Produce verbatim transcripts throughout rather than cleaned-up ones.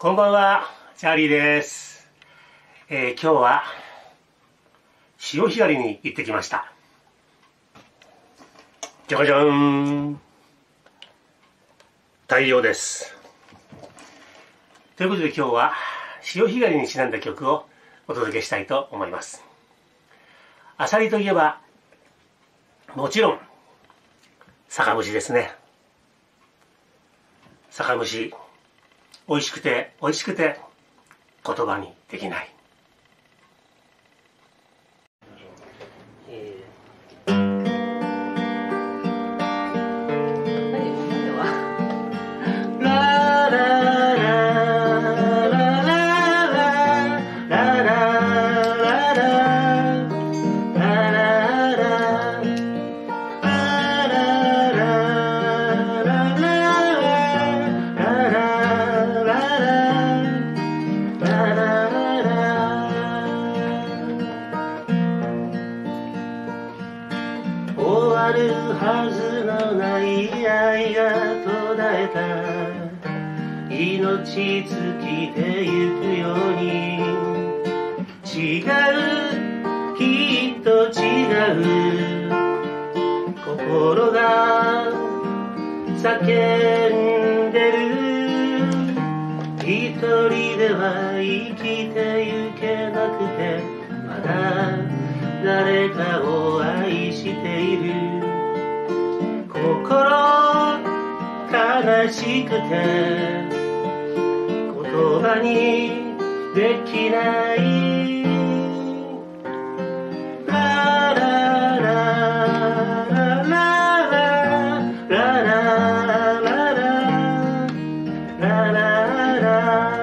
こんばんは、チャーリーです。えー、今日は潮干狩りに行ってきました。じゃがじゃーん。太陽です。ということで今日は潮干狩りにちなんだ曲をお届けしたいと思います。アサリといえばもちろん酒蒸しですね。酒蒸し美味しくて美味しくて言葉にできない。終わるはずのない愛が途絶えた。命尽きてゆくように違う、きっと違う。心が叫んでる。一人では生きてゆけなくて、まだ誰かを愛している。心悲しくて言葉にできない。ラララララララララララ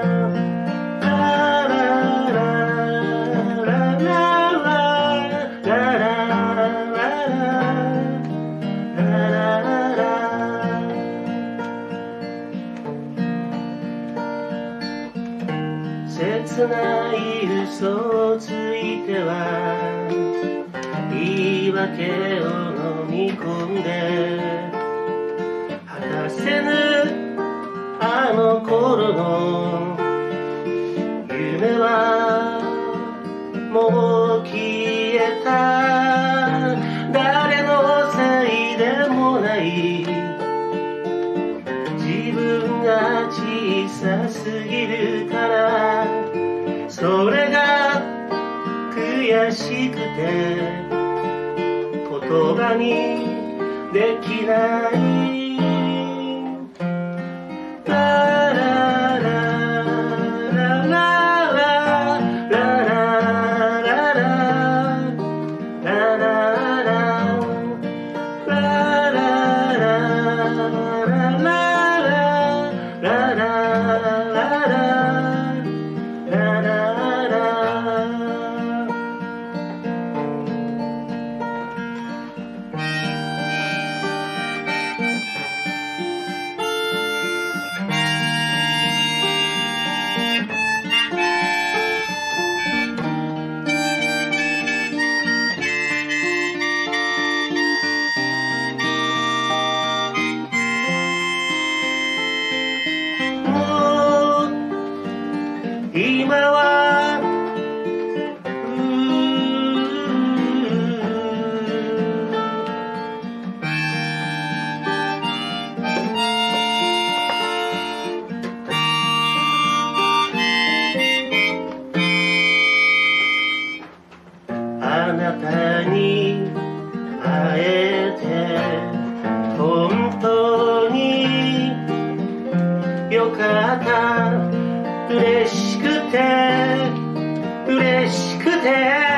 切ない嘘をついては言い訳を飲み込んで、果たせぬあの頃の夢はもう消えた。誰のせいでもない、自分が小さすぎるから、それが悔しくて言葉にできない。ララララララララララ今はあなたに会えて本当によかった。嬉しくて嬉しくて